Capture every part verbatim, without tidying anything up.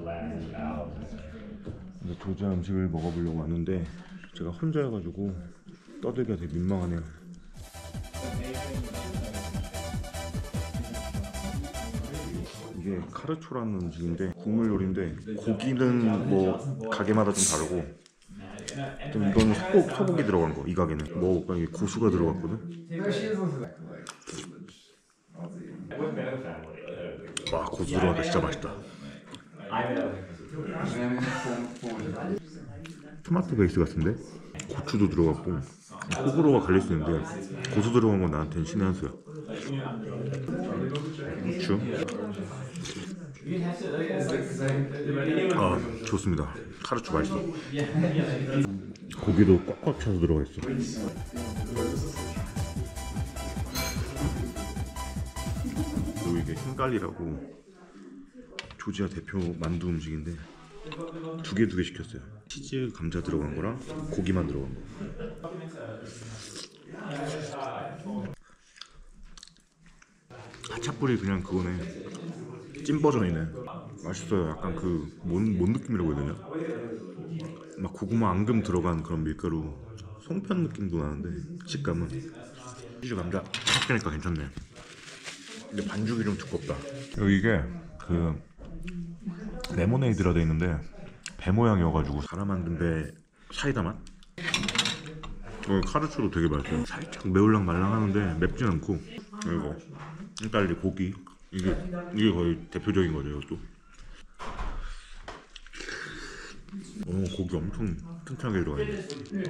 이제 조지아 음식을 먹어보려고 하는데 제가 혼자여가지고 떠들기가 되게 민망하네요. 이게 카르초라는 음식인데 국물 요리인데 고기는 뭐 가게마다 좀 다르고 좀 이거는 소고, 소고기 들어간 거, 이 가게는 먹어볼까? 이게 고수가 들어갔거든? 와, 고수 들어가니까 진짜 맛있다. 토마토 베이스 같은데? 고추도 들어갔고 호불호가 갈릴 수 있는데 고수 들어간 건 나한테는 신의 한 수야. 고추. 아, 좋습니다. 카르초 맛있어. 고기도 꽉꽉 차서 들어가 있어. 그리고 이게 흰갈리라고 조지아 대표 만두 음식인데 두 개 두 개 시켰어요. 치즈 감자 들어간 거랑 고기만 들어간 거. 하차뿌리 그냥 그거네. 찐 버전이네. 맛있어요. 약간 그 뭔 뭔 느낌이라고 해야 되냐? 막 고구마 앙금 들어간 그런 밀가루 송편 느낌도 나는데 식감은 치즈 감자 섞으니까 괜찮네. 근데 반죽이 좀 두껍다. 이게 그 레모네이드라 돼 있는데 배 모양이어가지고 갈아 만든 배 사이다 맛? 어, 카르초도 되게 맛있어요. 살짝 매울랑 말랑하는데 맵진 않고. 그리고 흰갈리 고기 이게 이게 거의 대표적인 거죠. 이것도. 오, 고기 엄청 튼튼하게 들어가 있네.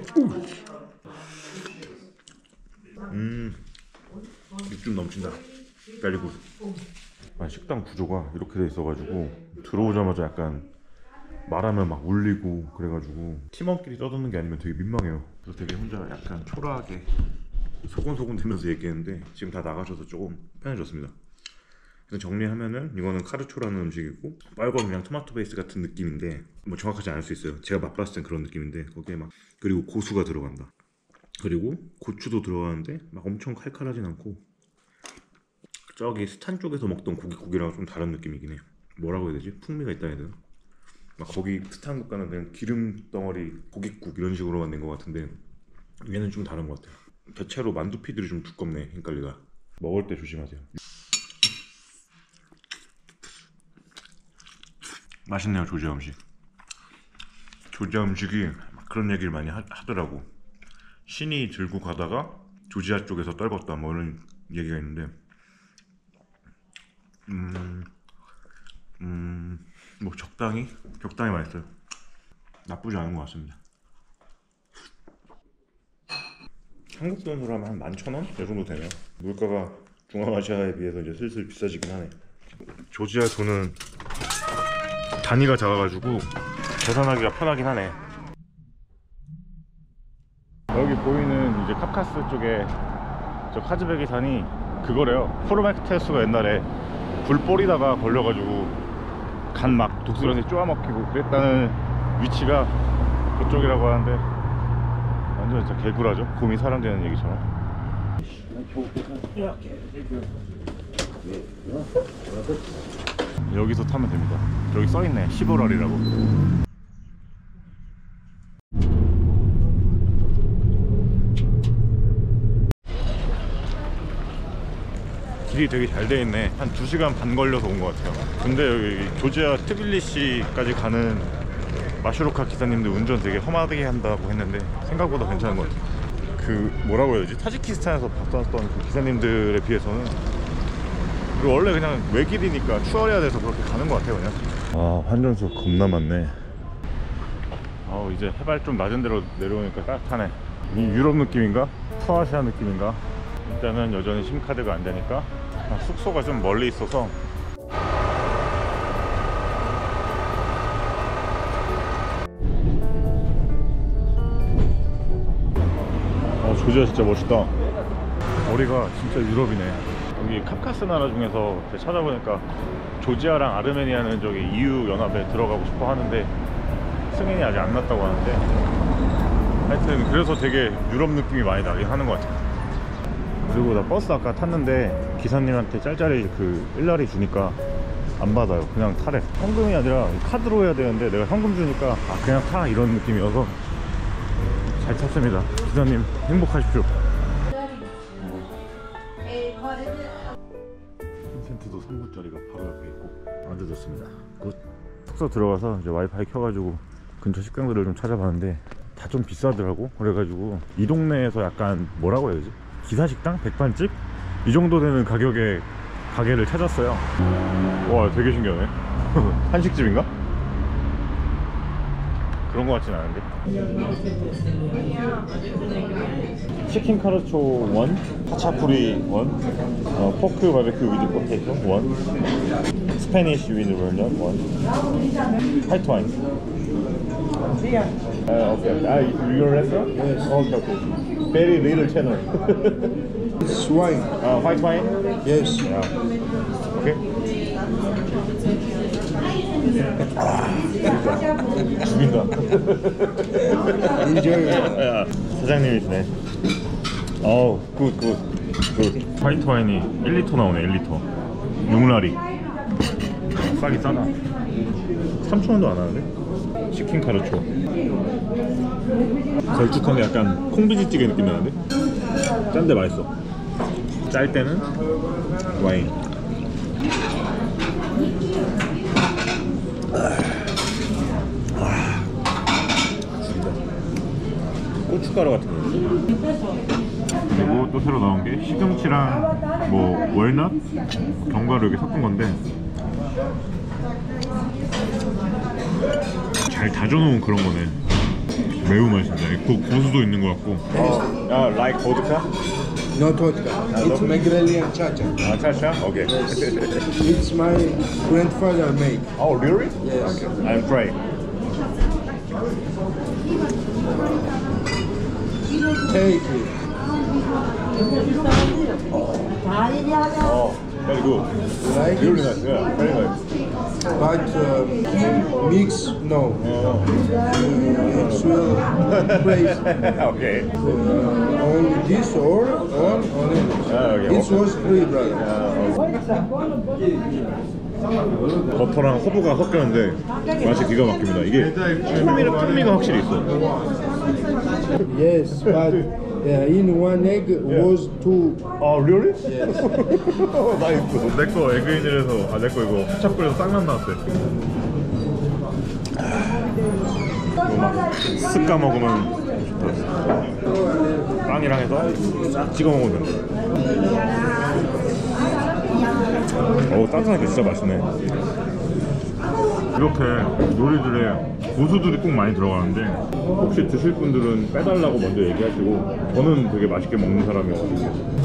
음, 육즙 넘친다. 흰갈리고. 아, 식당 구조가 이렇게 돼 있어가지고 들어오자마자 약간 말하면 막 울리고 그래가지고 팀원끼리 떠드는 게 아니면 되게 민망해요. 그래서 되게 혼자 약간 초라하게 소곤소곤 되면서 얘기했는데 지금 다 나가셔서 조금 편해졌습니다. 그래서 정리하면은 이거는 카르초라는 음식이고 빨간 그냥 토마토 베이스 같은 느낌인데 뭐 정확하지 않을 수 있어요. 제가 맛봤을 땐 그런 느낌인데 거기에 막 그리고 고수가 들어간다. 그리고 고추도 들어가는데 막 엄청 칼칼하진 않고 저기 스탄 쪽에서 먹던 고기 고기랑 좀 다른 느낌이긴 해. 뭐라고 해야 되지? 풍미가 있다 해야 되나? 막 거기 스탄 국가는 그냥 기름 덩어리 고깃국 이런 식으로 만든 것 같은데 얘는 좀 다른 것 같아요. 대체로 만두피들이 좀 두껍네. 흰갈리가. 먹을 때 조심하세요. 맛있네요. 조지아 음식. 조지아 음식이 막 그런 얘기를 많이 하, 하더라고. 신이 들고 가다가 조지아 쪽에서 떨궜다 뭐 이런 얘기가 있는데 음... 음... 뭐 적당히? 적당히 맛있어요. 나쁘지 않은 것 같습니다. 한국 돈으로 하면 한 만 천 원? 이 정도 되네요. 물가가 중앙아시아에 비해서 이제 슬슬 비싸지긴 하네. 조지아 돈은 단위가 작아가지고 계산하기가 편하긴 하네. 여기 보이는 이제 카카스 쪽에 저 카즈베기산이 그거래요. 포르메크테수가 옛날에 불뽀리다가 걸려가지고 간 막 독수리한테 쪼아먹히고 그랬다는 위치가 그쪽이라고 하는데 완전 진짜 개구라죠. 곰이 사람 되는 얘기처럼. 여기서 타면 됩니다. 저기 써있네. 시보랄이라고. 길이 되게 잘 돼 있네. 한 두 시간 반 걸려서 온 것 같아요. 근데 여기 조지아 트빌리시까지 가는 마슈루카 기사님들 운전 되게 험하게 한다고 했는데 생각보다 괜찮은 것 같아요. 그 뭐라고 해야 되지? 타지키스탄에서 봤던 그 기사님들에 비해서는 그리고 원래 그냥 외길이니까 추월해야 돼서 그렇게 가는 것 같아요. 그냥. 아, 환전소 겁나 많네. 아, 이제 해발 좀 낮은 데로 내려오니까 따뜻하네. 이 유럽 느낌인가? 푸아시아 느낌인가? 일단은 여전히 심카드가 안 되니까 숙소가 좀 멀리 있어서 어, 조지아 진짜 멋있다. 머리가 진짜 유럽이네. 여기 카카스 나라 중에서 찾아보니까 조지아랑 아르메니아는 저기 이유 연합에 들어가고 싶어 하는데 승인이 아직 안 났다고 하는데 하여튼 그래서 되게 유럽 느낌이 많이 나긴 하는 것 같아요. 그리고 나 버스 아까 탔는데 기사님한테 짤짤이 그 일라리 주니까 안 받아요. 그냥 타래. 현금이 아니라 카드로 해야 되는데 내가 현금 주니까 아 그냥 타 이런 느낌이어서 잘 탔습니다. 기사님 행복하십시오. 콘센트도 삼 구짜리가 바로 옆에 있고 아주 좋습니다. 굿. 숙소 들어가서 이제 와이파이 켜가지고 근처 식당들을 좀 찾아봤는데 다 좀 비싸더라고. 그래가지고 이 동네에서 약간 뭐라고 해야 되지? 기사식당? 백반집? 이 정도 되는 가격의 가게를 찾았어요. 와 되게 신기하네. 한식집인가? 그런 거 같진 않은데. 치킨 카르초 원, 하차푸리 원, 어, 포크 바베큐 위드 포테이토 원, 스페니쉬 위드 롤넛 원, 화이트 와인. Uh, okay. Ah, your restaurant? Yes. Okay, okay. Very little channel. It's wine. uh, white wine? Yes. Yeah. Okay. 죽인다. Enjoy. 야, 사장님이시네. 어우, 굿, 굿, 굿. 화이트 와인이 일 리터 나오네, 일 리터. 융라리. 싸기 싸다. 삼천 원도 안 하는데? 치킨 카르초. 걸쭉한데 약간 콩비지찌개 느낌 나는데? 짠데 맛있어. 짤 때는 와인. 아, 죽인다. 고춧가루 같은 거. 그리고 또 새로 나온 게 시금치랑 뭐 월넛, 견과류 이렇게 섞은 건데 잘 다져놓은 그런 거네. 매우 맛있네. 고, 고수도 있는 것 같고. 아, like vodka? Not vodka. It's Megrelian Chacha. 아, 차샤? 오케이. It's my grandfather made. Oh, really? Yes. Okay. I'm trying. Take it. Oh, very good. Like Really it? nice. Yeah, very nice. But uh, mix, no. Oh. It will break. Okay. Uh, on this or on on it. Ah, okay. This was free, brother. 버터랑 허브가 섞였는데 맛이 기가 막힙니다. 이게 풍미가, 풍미가 확실히 있어. Yes, but uh, in one egg was two. 아, really? Yes. 나이스. 내거 에그인이라서, 아, 내거 이거 케찹 뿌려서 쌍난 나왔어요. 이거 막 쓱 까먹으면 좋다. 빵이랑 해서 싹 찍어 먹으면 된다. 어우, 따뜻하니까 진짜 맛있네. 이렇게 요리들에 고수들이 꼭 많이 들어가는데 혹시 드실 분들은 빼달라고 먼저 얘기하시고 저는 되게 맛있게 먹는 사람이거든요.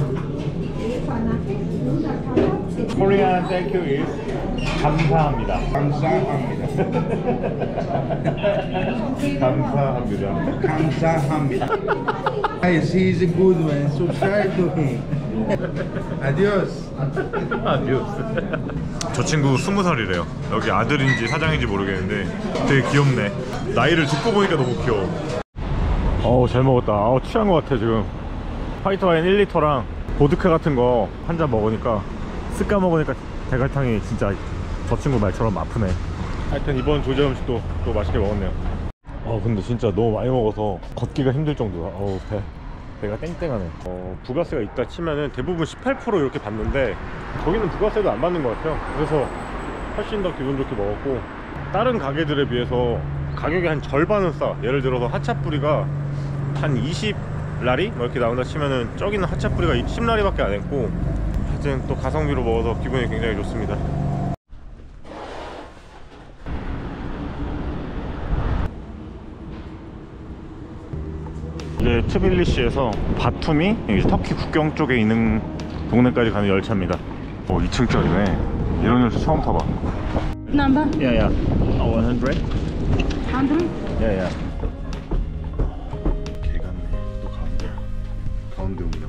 Korean thank you is 감사합니다. 감사합니다. 감사합니다. 감사합니다. Guys, he is a good man. Subscribe to him. Adios. 아디오스. 저 친구 스무 살이래요. 여기 아들인지 사장인지 모르겠는데 되게 귀엽네. 나이를 듣고 보니까 너무 귀여워. 어우, 잘 먹었다. 어우, 취한 것 같아 지금. 화이트 와인 일 리터랑 보드카 같은 거 한 잔 먹으니까 쓱 까먹으니까 대갈탕이 진짜 저 친구 말처럼 아프네. 하여튼 이번 조제 음식도 또 맛있게 먹었네요. 어 근데 진짜 너무 많이 먹어서 걷기가 힘들 정도다. 어우, 배 배가 땡땡하네. 어, 부가세가 있다 치면은 대부분 십팔 퍼센트 이렇게 받는데 저기는 부가세도 안 받는 것 같아요. 그래서 훨씬 더 기분 좋게 먹었고 다른 가게들에 비해서 가격이 한 절반은 싸. 예를 들어서 하차뿌리가 한 이십 라리? 뭐 이렇게 나온다 치면은 저기는 하차뿌리가 십 라리밖에 안 했고 하여튼 또 가성비로 먹어서 기분이 굉장히 좋습니다. 이제 트빌리시에서 바투미, 터키 국경 쪽에 있는 동네까지 가는 열차입니다. 오, 이 층짜리네. 이런 열차 처음 타봐. Number? 야야. 어, 백? Hundred? 야야. 개 같네. 또 가운데. 가운데 옵니다.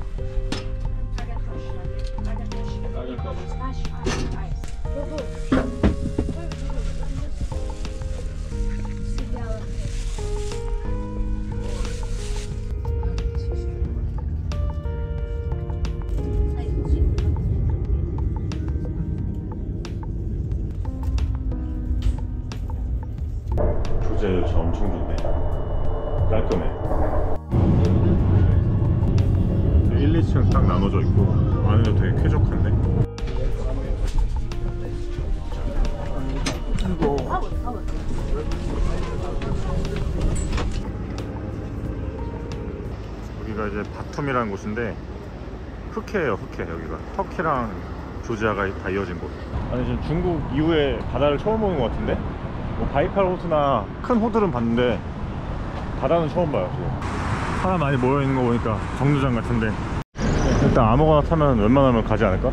조지아 열차 엄청 좋네. 깔끔해. 일, 이 층 딱 나눠져 있고 안에도 되게 쾌적한데. 여기가 이제 바툼이라는 곳인데 흑해예요. 흑해. 여기가 터키랑 조지아가 다 이어진 곳. 아니 지금 중국 이후에 바다를 처음 보는 것 같은데, 뭐 바이칼 호수나 큰 호들은 봤는데 바다는 처음 봐요. 지금 사람 많이 모여 있는 거 보니까 정류장 같은데 일단 아무거나 타면 웬만하면 가지 않을까?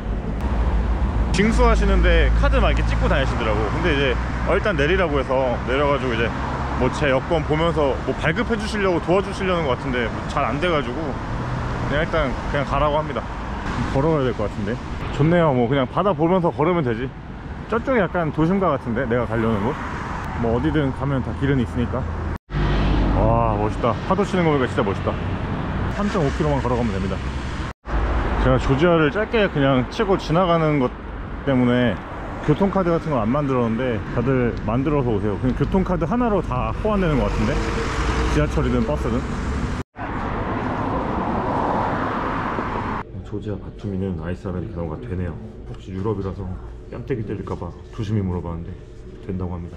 징수하시는데 카드 막 이렇게 찍고 다니시더라고. 근데 이제 어, 일단 내리라고 해서 내려가지고 이제 뭐 제 여권 보면서 뭐 발급해 주시려고 도와주시려는 것 같은데 뭐 잘 안 돼가지고 그냥 일단 그냥 가라고 합니다. 걸어가야 될 것 같은데. 좋네요. 뭐 그냥 바다 보면서 걸으면 되지. 저쪽이 약간 도심가 같은데 내가 가려는 곳. 뭐 어디든 가면 다 길은 있으니까. 와 멋있다. 파도 치는 거 보니까 진짜 멋있다. 삼 점 오 킬로미터만 걸어가면 됩니다. 제가 조지아를 짧게 그냥 치고 지나가는 것 때문에 교통카드 같은 거 안 만들었는데 다들 만들어서 오세요. 그냥 교통카드 하나로 다 호환되는 것 같은데, 지하철이든 버스든. 조지아 바투미는 아이스 아메리카노가 되네요. 혹시 유럽이라서 뺨때기 때릴까봐 조심히 물어봤는데 된다고 합니다.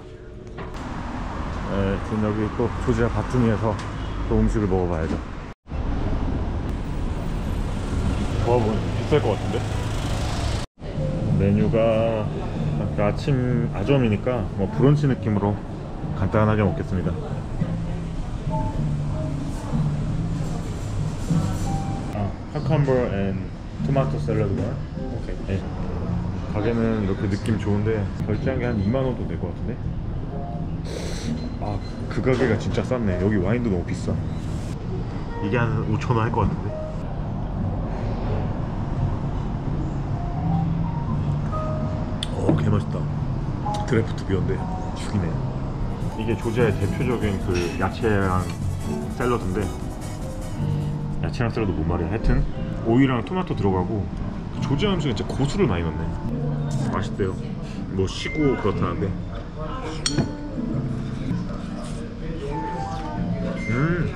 네, 지금 여기 또 조지아 바투미에서 또 음식을 먹어봐야죠. 좋아 보이네. 비쌀 것 같은데? 메뉴가 아까 아침 아점이니까 뭐 브런치 느낌으로 간단하게 먹겠습니다. 아, cucumber and tomato salad bar. 오케이. 네. 가게는 이렇게 느낌 좋은데 결제한 게 한 이만 원도 될 것 같은데? 아, 그 가게가 진짜 쌌네. 여기 와인도 너무 비싸. 이게 한 오천 원 할 것 같은데? 오, 개맛있다. 드래프트 비어인데 죽이네. 이게 조지아의 대표적인 그 야채랑 샐러드인데, 야채랑 샐러드 뭔 말이야. 하여튼 오이랑 토마토 들어가고 조지아 음식은 진짜 고수를 많이 넣네. 맛있대요. 뭐 시고 그렇다는데. 음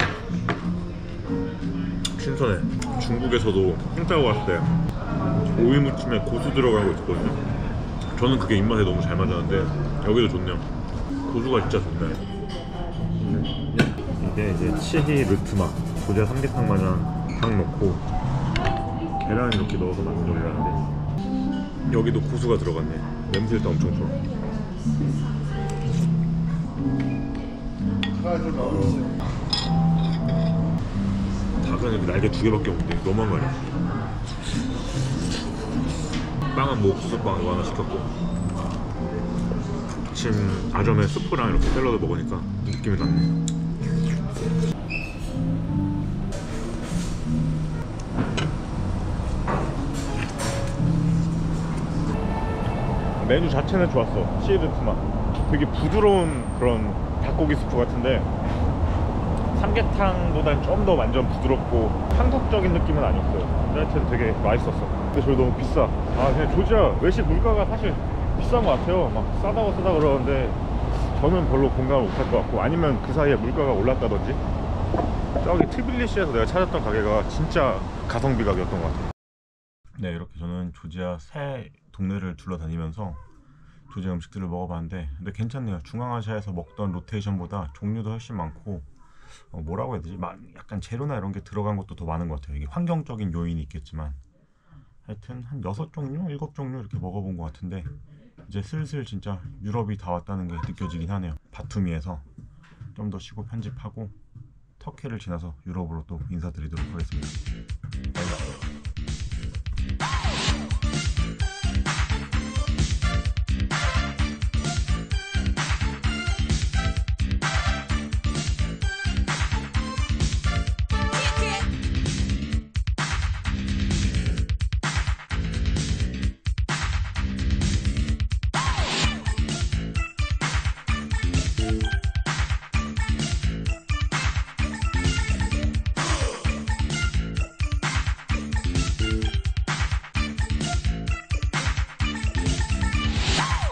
신선해. 중국에서도 핑따오 왔을 때 오이 무침에 고수 들어간 거 있었거든요. 저는 그게 입맛에 너무 잘 맞았는데 여기도 좋네요. 고수가 진짜 좋네. 이게 이제 치히 르트마, 조지아 삼계탕 마냥 탕 넣고 계란 이렇게 넣어서 만든 요리라는데 여기도 고수가 들어갔네. 냄새 일단 엄청 좋아. 닭은 이렇게 날개 두 개밖에 없는데 너무한 거 아니야? 빵은 뭐 옥수수빵 이거 하나 시켰고, 아침 아점에 스프랑 이렇게 샐러드 먹으니까 느낌이 났네. 메뉴 자체는 좋았어. 시르트마 되게 부드러운 그런 닭고기 스프 같은데 삼계탕보다는 좀 더 완전 부드럽고 한국적인 느낌은 아니었어요. 하여튼 되게 맛있었어. 근데 저기 너무 비싸. 아 그냥 조지아 외식 물가가 사실 비싼 것 같아요. 막 싸다고 싸다 그러는데 저는 별로 공감을 못할 것 같고, 아니면 그 사이에 물가가 올랐다든지. 저기 트빌리시에서 내가 찾았던 가게가 진짜 가성비 가격이었던 것 같아요. 네, 이렇게 저는 조지아 새 동네를 둘러다니면서 조지아 음식들을 먹어봤는데 근데 괜찮네요. 중앙아시아에서 먹던 로테이션보다 종류도 훨씬 많고, 어, 뭐라고 해야 되지? 막 약간 재료나 이런 게 들어간 것도 더 많은 것 같아요. 이게 환경적인 요인이 있겠지만 하여튼 한 여섯 종류, 일곱 종류 이렇게 먹어본 것 같은데 이제 슬슬 진짜 유럽이 다 왔다는 게 느껴지긴 하네요. 바투미에서 좀 더 쉬고 편집하고 터키를 지나서 유럽으로 또 인사드리도록 하겠습니다.